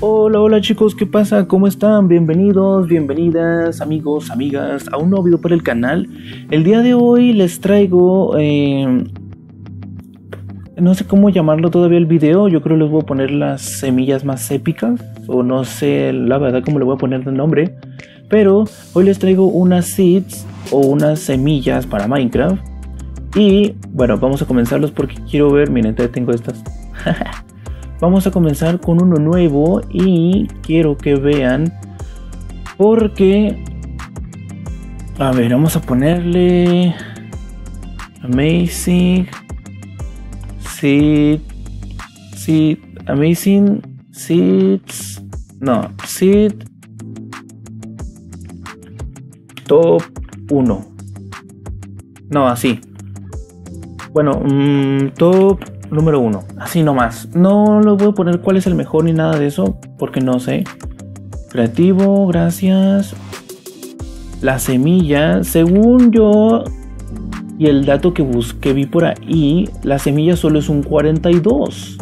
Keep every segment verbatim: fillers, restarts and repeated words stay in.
Hola, hola chicos, ¿qué pasa? ¿Cómo están? Bienvenidos, bienvenidas, amigos, amigas, a un nuevo video para el canal. El día de hoy les traigo, eh, no sé cómo llamarlo todavía el video. Yo creo que les voy a poner las semillas más épicas, o no sé la verdad cómo le voy a poner de nombre. Pero hoy les traigo unas seeds o unas semillas para Minecraft. Y bueno, vamos a comenzarlos porque quiero ver, miren, todavía tengo estas. Vamos a comenzar con uno nuevo y quiero que vean porque, a ver, vamos a ponerle Amazing Seed, Seed, Amazing Seeds, no, Seed Top uno, no, así, bueno, mmm, Top número uno, así nomás. No les voy a poner cuál es el mejor ni nada de eso, porque no sé. Creativo, gracias. La semilla, según yo y el dato que busqué, vi por ahí, la semilla solo es un cuarenta y dos.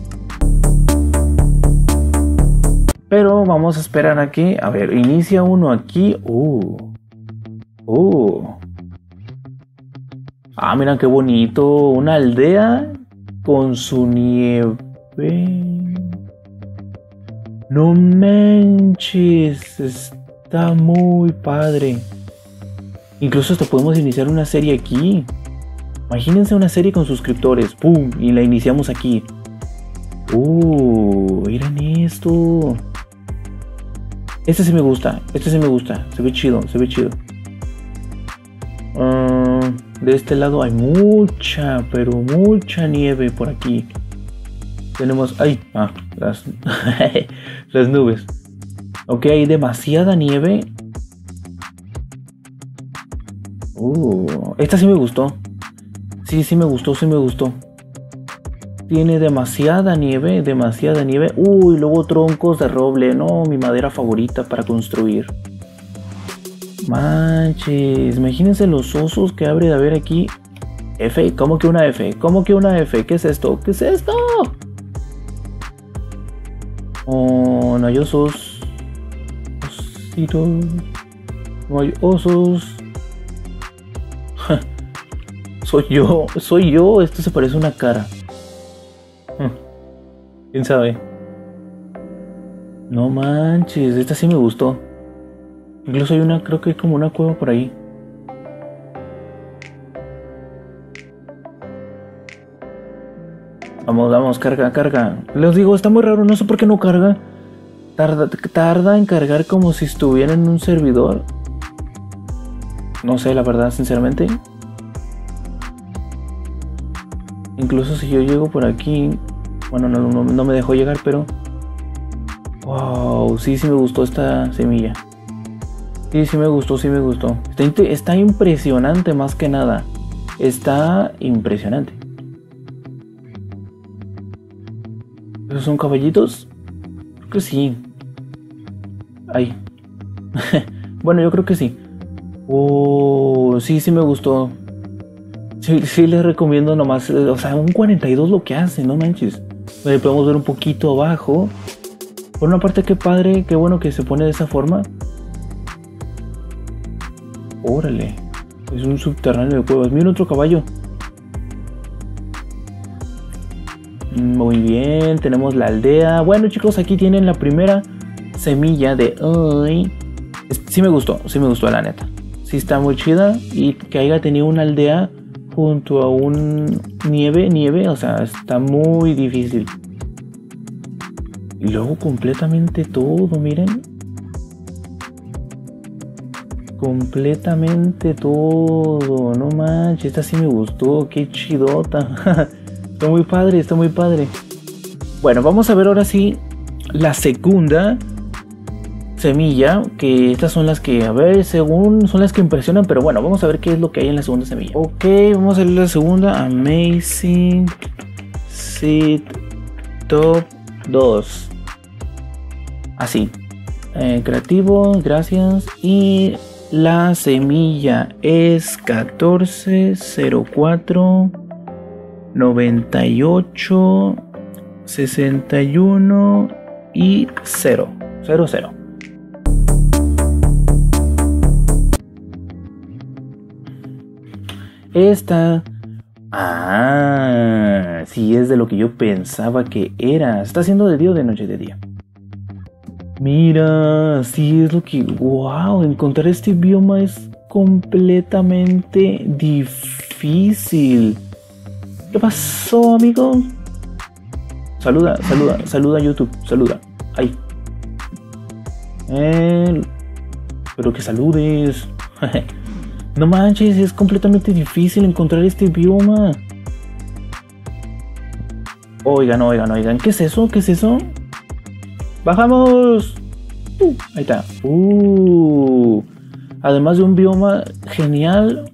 Pero vamos a esperar aquí. A ver, inicia uno aquí. Uh. Uh. Ah, mira qué bonito. Una aldea con su nieve. No manches, está muy padre. Incluso hasta podemos iniciar una serie aquí. Imagínense una serie con suscriptores. ¡Pum! Y la iniciamos aquí. ¡Uh! Miren esto. Este sí me gusta. Este sí me gusta. Se ve chido, se ve chido. Uh, de este lado hay mucha, pero mucha nieve por aquí. Tenemos, ay, ah, las, las nubes. Ok, hay demasiada nieve. Uh, esta sí me gustó. Sí, sí me gustó, sí me gustó. Tiene demasiada nieve, demasiada nieve. Uy, luego troncos de roble. No, mi madera favorita para construir. Manches, imagínense los osos que abre de haber aquí. F, ¿cómo que una F? ¿Cómo que una F? ¿Qué es esto? ¿Qué es esto? Oh, no hay osos. Ositos. No hay osos. Soy yo, soy yo. Esto se parece a una cara. ¿Quién sabe? No manches, esta sí me gustó. Incluso hay una, creo que hay como una cueva por ahí. Vamos, vamos, carga, carga. Les digo, está muy raro, no sé por qué no carga. Tarda, tarda en cargar como si estuviera en un servidor. No sé, la verdad, sinceramente. Incluso si yo llego por aquí. Bueno, no, no, no me dejó llegar, pero... Wow, sí, sí me gustó esta semilla. Sí, sí me gustó, sí me gustó. Está, está impresionante más que nada. Está impresionante. ¿Esos son caballitos? Creo que sí. Ay. Bueno, yo creo que sí. Oh, sí, sí me gustó. Sí, sí les recomiendo nomás. O sea, un cuarenta y dos lo que hace, no manches. Le podemos ver un poquito abajo. Por una parte, qué padre, qué bueno que se pone de esa forma. Órale, es un subterráneo de cuevas. Mira otro caballo. Muy bien, tenemos la aldea. Bueno chicos, aquí tienen la primera semilla de hoy. Sí me gustó, sí me gustó la neta. Sí está muy chida. Y que haya tenido una aldea junto a un nieve, nieve, o sea, está muy difícil. Y luego completamente todo, miren. Completamente todo, no manches, esta sí me gustó, qué chidota. Está muy padre, está muy padre. Bueno, vamos a ver ahora sí la segunda semilla, que estas son las que, a ver, según son las que impresionan, pero bueno, vamos a ver qué es lo que hay en la segunda semilla. Ok, vamos a ver la segunda, Amazing Seed Top dos. Así, eh, creativo, gracias. Y la semilla es catorce cero cuatro noventa y ocho sesenta y uno y cero. cero, cero. Esta... Ah, sí es de lo que yo pensaba que era. ¿Está haciendo de día o de noche? De día. Mira, sí es lo que... ¡Wow! Encontrar este bioma es completamente difícil. ¿Qué pasó, amigo? Saluda, saluda, saluda a YouTube. Saluda. Ahí. Eh, pero que saludes. No manches, es completamente difícil encontrar este bioma. Oigan, oigan, oigan. ¿Qué es eso? ¿Qué es eso? ¡Bajamos! Uh, ahí está. Uh, además de un bioma genial.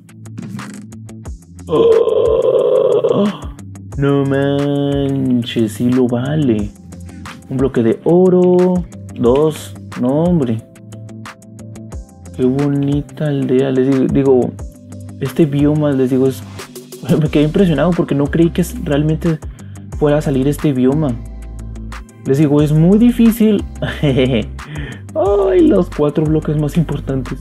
Oh, no manches, sí lo vale. Un bloque de oro. Dos. No, hombre. Qué bonita aldea. Les digo, digo, este bioma, les digo, es... me quedé impresionado porque no creí que realmente fuera a salir este bioma. Les digo, es muy difícil. Ay, los cuatro bloques más importantes.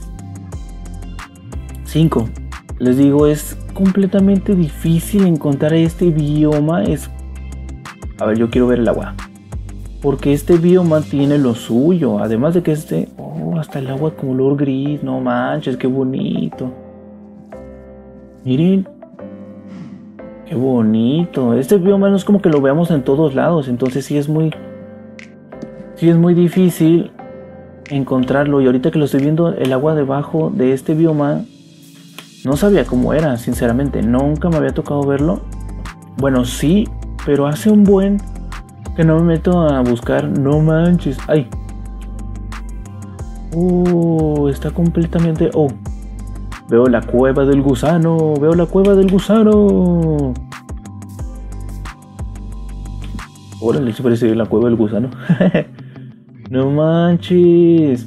Cinco. Les digo, es completamente difícil encontrar este bioma. Es... A ver, yo quiero ver el agua. Porque este bioma tiene lo suyo. Además de que este... Oh, hasta el agua color gris. No manches, qué bonito. Miren. Qué bonito. Este bioma no es como que lo veamos en todos lados. Entonces sí es muy... Sí es muy difícil encontrarlo. Y ahorita que lo estoy viendo, el agua debajo de este bioma... No sabía cómo era, sinceramente. Nunca me había tocado verlo. Bueno, sí. Pero hace un buen... que no me meto a buscar. No manches. Ay. Oh, está completamente... Oh. Veo la cueva del gusano. Veo la cueva del gusano. Órale, se parece la cueva del gusano. No manches.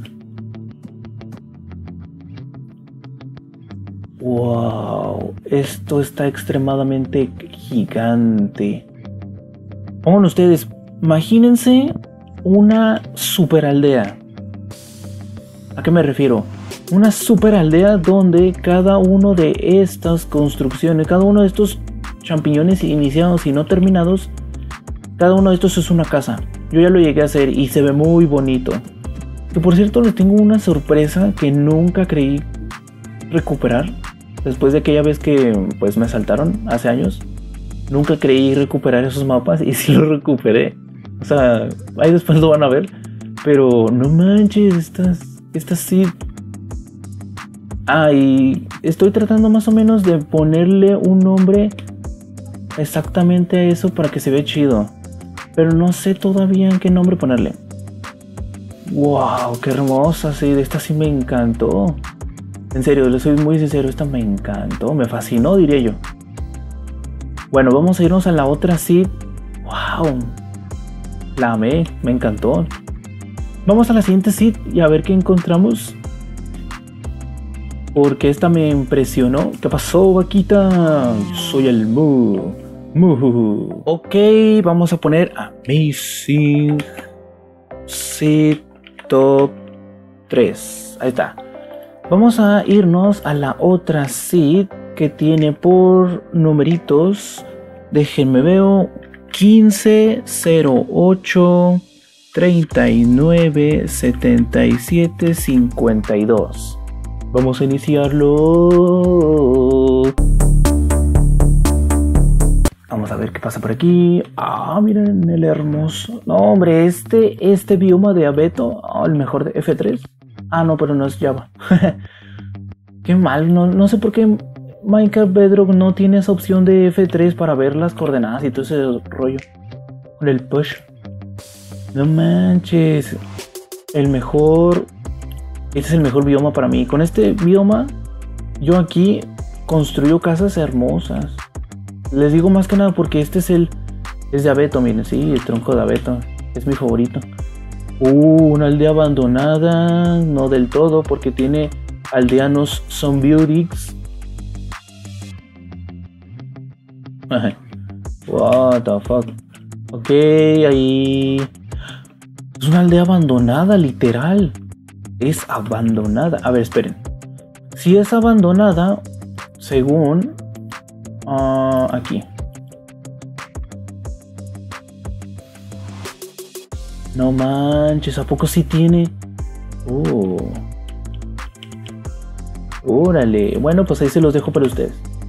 Wow. Esto está extremadamente gigante. Pongan ustedes, imagínense una super aldea. ¿A qué me refiero? Una super aldea donde cada uno de estas construcciones, cada uno de estos champiñones iniciados y no terminados, cada uno de estos es una casa. Yo ya lo llegué a hacer y se ve muy bonito. Que por cierto les tengo una sorpresa que nunca creí recuperar. Después de aquella vez que pues me saltaron hace años. Nunca creí recuperar esos mapas y sí los recuperé. O sea, ahí después lo van a ver. Pero no manches, estas, estas sí. Ah, y estoy tratando más o menos de ponerle un nombre exactamente a eso para que se vea chido. Pero no sé todavía en qué nombre ponerle. Wow, qué hermosa, sí, de esta sí me encantó. En serio, les soy muy sincero, esta me encantó, me fascinó, diría yo. Bueno, vamos a irnos a la otra seed. Wow, la amé, me encantó. Vamos a la siguiente seed y a ver qué encontramos. Porque esta me impresionó. ¿Qué pasó, vaquita? Soy el Mu. Mu. Ok, vamos a poner Amazing Seed Top tres. Ahí está. Vamos a irnos a la otra seed que tiene por numeritos. Déjenme veo. quince, cero ocho, treinta y nueve, setenta y siete, cincuenta y dos. Vamos a iniciarlo. Vamos a ver qué pasa por aquí. Ah, miren el hermoso. No, hombre, este, este bioma de abeto. Oh, el mejor de F tres. Ah, no, pero no es Java. Qué mal, no, no sé por qué Minecraft Bedrock no tiene esa opción de F tres para ver las coordenadas y todo ese rollo. Con el push. No manches. El mejor... Este es el mejor bioma para mí. Con este bioma, yo aquí construyo casas hermosas. Les digo más que nada porque este es el... Es de abeto, miren, sí, el tronco de abeto. Es mi favorito. Uh, una aldea abandonada. No del todo, porque tiene aldeanos zombiurix. What the fuck. Ok, ahí... Es una aldea abandonada, literal. Es abandonada. A ver, esperen. Si es abandonada, según... Uh, aquí. No manches, ¿a poco sí tiene? Oh. Órale. Bueno, pues ahí se los dejo para ustedes.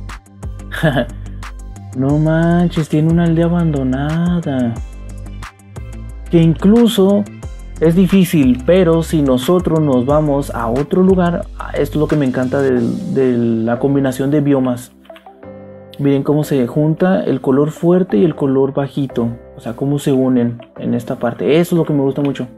No manches, tiene una aldea abandonada. Que incluso es difícil, pero si nosotros nos vamos a otro lugar, esto es lo que me encanta de, de la combinación de biomas. Miren cómo se junta el color fuerte y el color bajito. O sea, cómo se unen en esta parte. Eso es lo que me gusta mucho.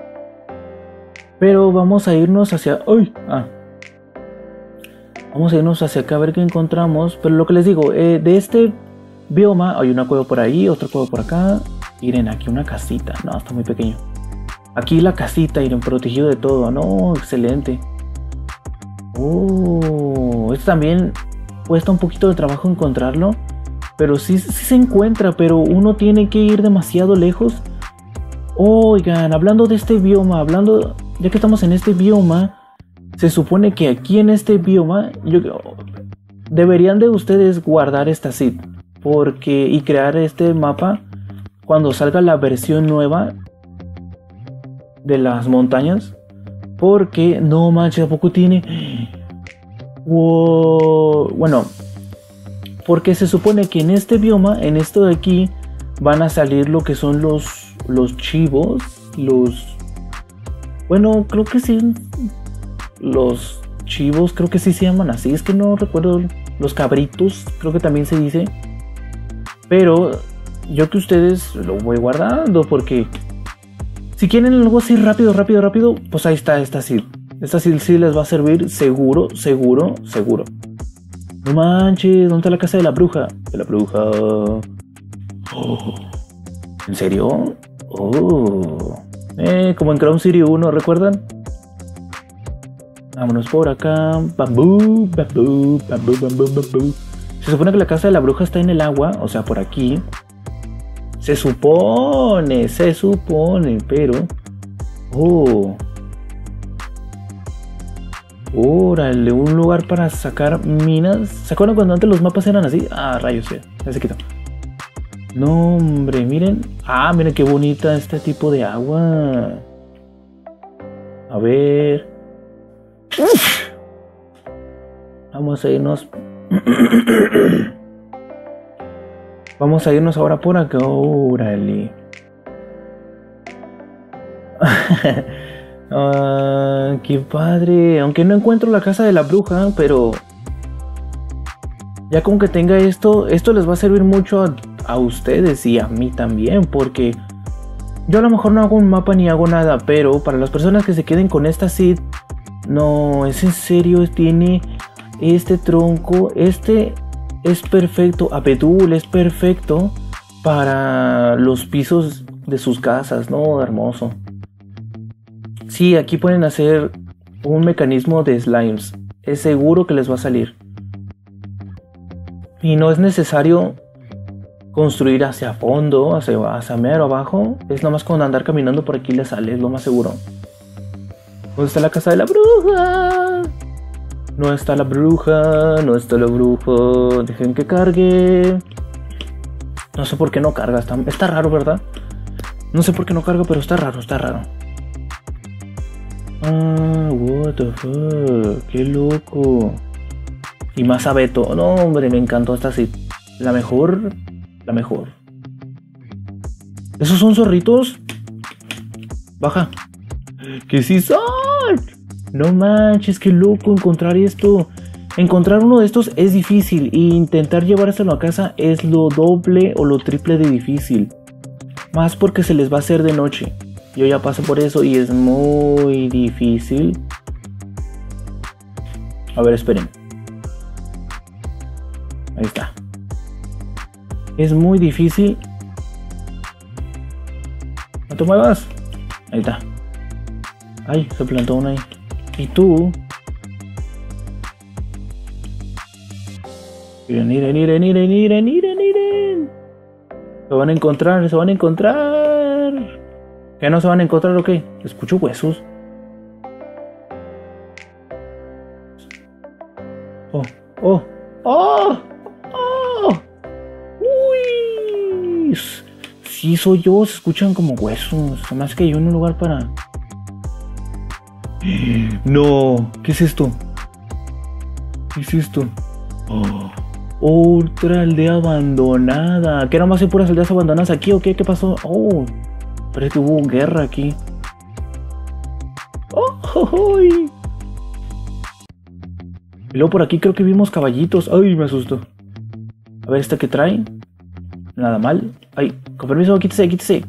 Pero vamos a irnos hacia... ¡Uy! Ah. Vamos a irnos hacia acá a ver qué encontramos. Pero lo que les digo, eh, de este bioma hay una cueva por ahí, otra cueva por acá. Miren, aquí una casita. No, está muy pequeño. Aquí la casita, miren, protegido de todo. No, excelente. Oh, esto también cuesta un poquito de trabajo encontrarlo. Pero sí, sí se encuentra, pero uno tiene que ir demasiado lejos. Oigan, hablando de este bioma, hablando, ya que estamos en este bioma, se supone que aquí en este bioma, yo, deberían de ustedes guardar esta seed, porque, y crear este mapa cuando salga la versión nueva de las montañas, porque no manches, ¿a poco tiene? Wow. Bueno, porque se supone que en este bioma, en esto de aquí, van a salir lo que son los, los chivos, los... Bueno, creo que sí, los chivos, creo que sí se llaman así, es que no recuerdo, los cabritos, creo que también se dice. Pero yo que ustedes lo voy guardando, porque si quieren algo así rápido, rápido, rápido, pues ahí está esta seed. Esta seed sí les va a servir seguro, seguro, seguro. No manches, ¿dónde está la casa de la bruja? De la bruja. Oh, ¿en serio? Oh. Eh, como en Crown City uno, ¿recuerdan? Vámonos por acá. Bambú, bambú, bambú, bambú, bambú. Se supone que la casa de la bruja está en el agua, o sea, por aquí. Se supone, se supone, pero... Oh... Órale, un lugar para sacar minas. ¿Se acuerdan cuando antes los mapas eran así? Ah, rayos, ya, ya se quitó. No, hombre, miren. Ah, miren qué bonita este tipo de agua. A ver. Uf. Vamos a irnos. Vamos a irnos ahora por acá. Órale. Ah, qué padre. Aunque no encuentro la casa de la bruja, pero ya con que tenga esto, esto les va a servir mucho a, a ustedes y a mí también, porque yo a lo mejor no hago un mapa ni hago nada, pero para las personas que se queden con esta seed, no, es en serio, tiene este tronco, este es perfecto, abedul es perfecto para los pisos de sus casas, ¿no? Hermoso. Sí, aquí pueden hacer un mecanismo de slimes. Es seguro que les va a salir. Y no es necesario construir hacia fondo, hacia, hacia mero abajo. Es nada más con andar caminando por aquí les sale, es lo más seguro. ¿Dónde está la casa de la bruja? No está la bruja, no está la bruja. Dejen que cargue. No sé por qué no carga, está, está raro, ¿verdad? No sé por qué no carga, pero está raro, está raro. Ah, what the fuck, qué loco. Y más abeto. No, hombre, me encantó esta sí. La mejor, la mejor. ¿Esos son zorritos? Baja. ¿Qué sí son? No manches, qué loco encontrar esto. Encontrar uno de estos es difícil e intentar llevárselo a casa es lo doble o lo triple de difícil. Más porque se les va a hacer de noche. Yo ya paso por eso y es muy difícil. A ver, esperen. Ahí está. Es muy difícil. No te muevas. Ahí está. Ay, se plantó una ahí. Y tú. Miren, miren, miren, miren, miren, miren, miren. Se van a encontrar, se van a encontrar. ¿Ya no se van a encontrar o qué? Escucho huesos. Oh, oh, oh, oh. Uy. Sí, soy yo, se escuchan como huesos. Además que yo en un lugar para... No, ¿qué es esto? ¿Qué es esto? Oh, otra aldea abandonada. ¿Qué era más de puras aldeas abandonadas aquí o qué? ¿Qué pasó? Oh, parece que hubo guerra aquí. Oh, oh, oh. Y luego por aquí creo que vimos caballitos. Ay, me asustó. A ver, ¿esta qué trae? Nada mal. Ay, con permiso, quítese, quítese.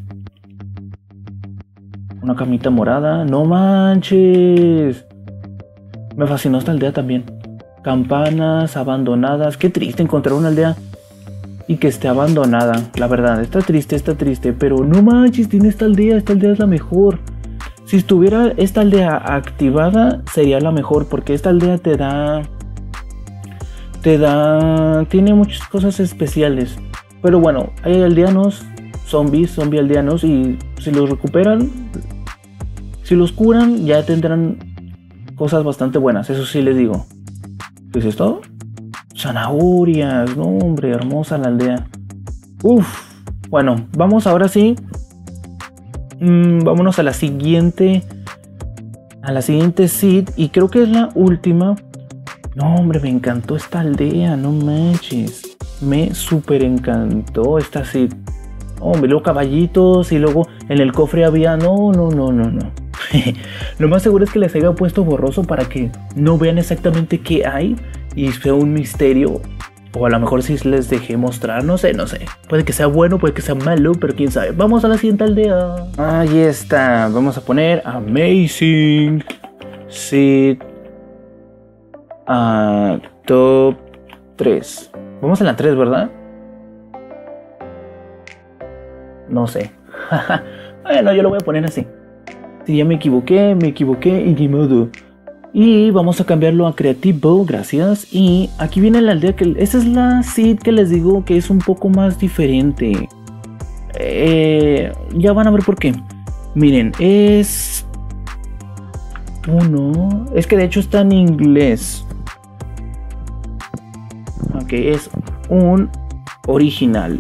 Una camita morada. No manches. Me fascinó esta aldea también. Campanas abandonadas. Qué triste encontrar una aldea y que esté abandonada. La verdad, está triste, está triste. Pero no manches, tiene esta aldea. Esta aldea es la mejor. Si estuviera esta aldea activada, sería la mejor. Porque esta aldea te da... Te da... Tiene muchas cosas especiales. Pero bueno, hay aldeanos, zombies, zombie aldeanos. Y si los recuperan, si los curan, ya tendrán cosas bastante buenas. Eso sí les digo. ¿Qué es esto? Zanahorias. No, hombre, hermosa la aldea. Uf. Bueno, vamos ahora sí. Mm, vámonos a la siguiente. A la siguiente seed. Y creo que es la última. No, hombre, me encantó esta aldea. No manches. Me súper encantó esta seed. Hombre, luego caballitos. Y luego en el cofre había... No, no, no, no, no. Lo más seguro es que les haya puesto borroso para que no vean exactamente qué hay y sea un misterio. O a lo mejor si les dejé mostrar, no sé, no sé. Puede que sea bueno, puede que sea malo, pero quién sabe. Vamos a la siguiente aldea. Ahí está. Vamos a poner Amazing Seed uh, Top tres. Vamos a la tres, ¿verdad? No sé. Bueno, yo lo voy a poner así. Si ya me equivoqué, me equivoqué y ni modo. Y vamos a cambiarlo a creativo, gracias. Y aquí viene la aldea que... Esta es la seed que les digo que es un poco más diferente. Eh, ya van a ver por qué. Miren, es... Uno... Es que de hecho está en inglés. Ok, es un original.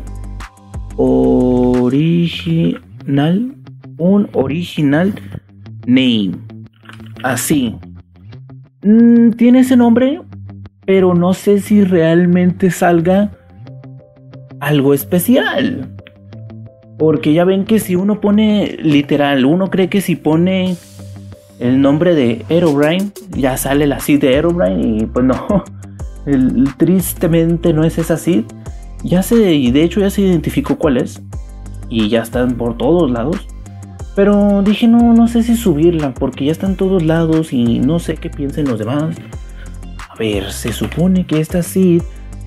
Original... Un original name. Así. Mm, tiene ese nombre, pero no sé si realmente salga algo especial. Porque ya ven que si uno pone literal, uno cree que si pone el nombre de Herobrine, ya sale la seed de Herobrine. Y pues no. El, tristemente no es esa seed. Ya se, y de hecho ya se identificó cuál es. Y ya están por todos lados. Pero dije, no, no sé si subirla, porque ya está en todos lados y no sé qué piensen los demás. A ver, se supone que esta seed...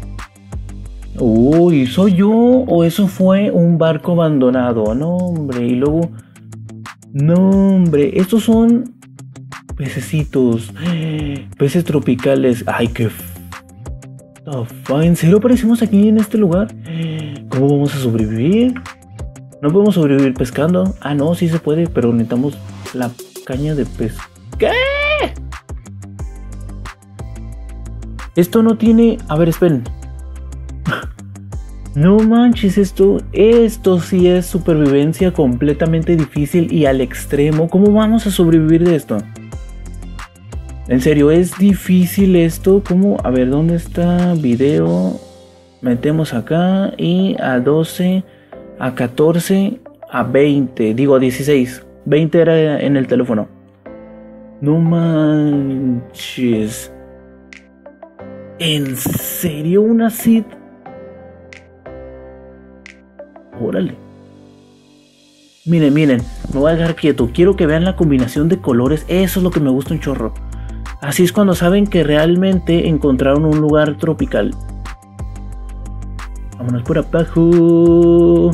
Uy, ¿soy yo o eso fue un barco abandonado? No, hombre, y luego... No, hombre, estos son pececitos. Peces tropicales. Ay, qué... ¿En serio aparecimos aquí en este lugar? ¿Cómo vamos a sobrevivir? ¿No podemos sobrevivir pescando? Ah, no, sí se puede, pero necesitamos la caña de pez. ¿Qué? Esto no tiene... A ver, esperen. No manches, esto... Esto sí es supervivencia completamente difícil y al extremo. ¿Cómo vamos a sobrevivir de esto? En serio, es difícil esto. ¿Cómo? A ver, ¿dónde está? Video. Metemos acá y a doce... A catorce, a veinte, digo a dieciséis. veinte era en el teléfono. No manches. ¿En serio una seed? Órale. Miren, miren, me voy a dejar quieto. Quiero que vean la combinación de colores. Eso es lo que me gusta un chorro. Así es cuando saben que realmente encontraron un lugar tropical. Vámonos por abajo.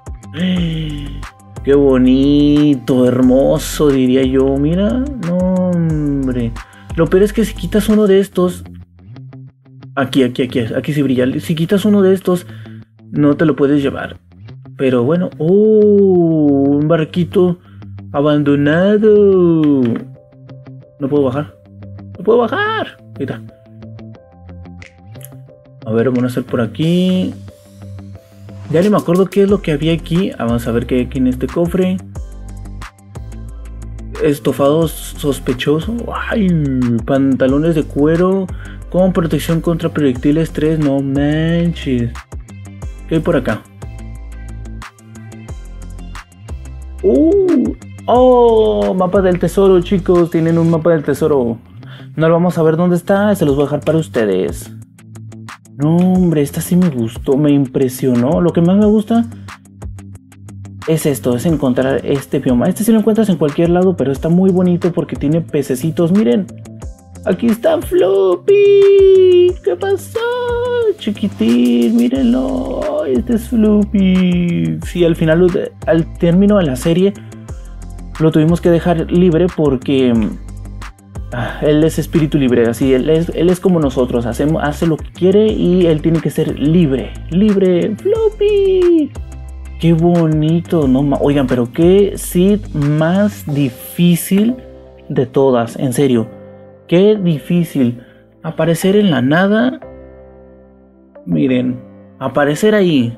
Qué bonito, hermoso, diría yo. Mira, no, hombre. Lo peor es que si quitas uno de estos... Aquí, aquí, aquí, aquí sí brilla. Si quitas uno de estos, no te lo puedes llevar. Pero bueno, oh, un barquito Abandonado. No puedo bajar. No puedo bajar. Ahí está. A ver, vamos a hacer por aquí. Ya ni me acuerdo qué es lo que había aquí. Vamos a ver qué hay aquí en este cofre. Estofado sospechoso. Ay, pantalones de cuero con protección contra proyectiles tres. No manches. ¿Qué hay por acá? Uh, oh, mapa del tesoro, chicos. Tienen un mapa del tesoro. No lo vamos a ver dónde está. Se los voy a dejar para ustedes. No, hombre, esta sí me gustó. Me impresionó. Lo que más me gusta es esto, es encontrar este bioma. Este sí lo encuentras en cualquier lado, pero está muy bonito porque tiene pececitos. Miren, aquí está Floppy. ¿Qué pasó, chiquitín? Mírenlo. Este es Floppy. Sí, al final, al término de la serie, lo tuvimos que dejar libre porque ah, él es espíritu libre. Así, él es, él es como nosotros. Hacemos, hace lo que quiere y él tiene que ser libre. Libre, Floppy. Qué bonito, no, oigan, pero qué seed más difícil de todas, en serio. Qué difícil. Aparecer en la nada. Miren, aparecer ahí.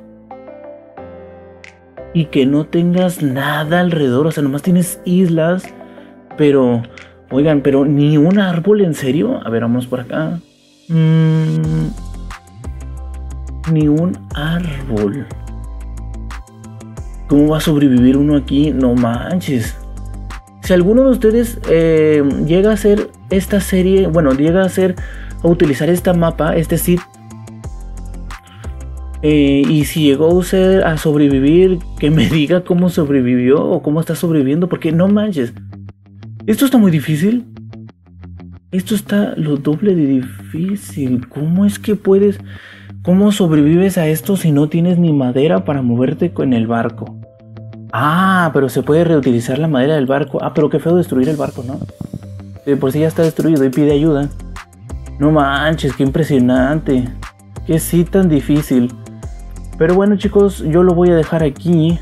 Y que no tengas nada alrededor, o sea, nomás tienes islas. Pero, oigan, pero ni un árbol, en serio. A ver, vamos por acá. Mm, ni un árbol. ¿Cómo va a sobrevivir uno aquí? No manches. Si alguno de ustedes eh, llega a hacer esta serie, bueno, llega a hacer, a utilizar este mapa, este seed, eh, y si llegó a usted a sobrevivir, que me diga cómo sobrevivió o cómo está sobreviviendo, porque no manches. Esto está muy difícil. Esto está lo doble de difícil. ¿Cómo es que puedes... ¿Cómo sobrevives a esto si no tienes ni madera para moverte con el barco? Ah, pero se puede reutilizar la madera del barco. Ah, pero qué feo destruir el barco, ¿no? De por sí ya está destruido y pide ayuda. No manches, qué impresionante. Qué sí tan difícil. Pero bueno, chicos, yo lo voy a dejar aquí.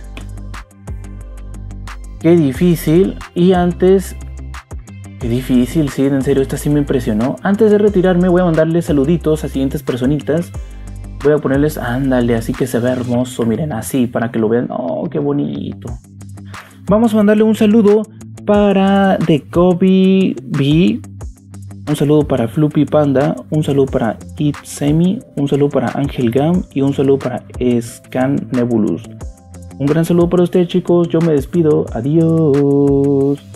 Qué difícil. Y antes... Qué difícil, sí, en serio, esta sí me impresionó. Antes de retirarme voy a mandarle saluditos a siguientes personitas. Voy a ponerles, ándale, así que se ve hermoso, miren, así, para que lo vean. Oh, qué bonito. Vamos a mandarle un saludo para The Kobe B. Un saludo para Floppy Panda. Un saludo para It Semi. Un saludo para Ángel Gam. Y un saludo para Scan Nebulus. Un gran saludo para ustedes, chicos. Yo me despido. Adiós.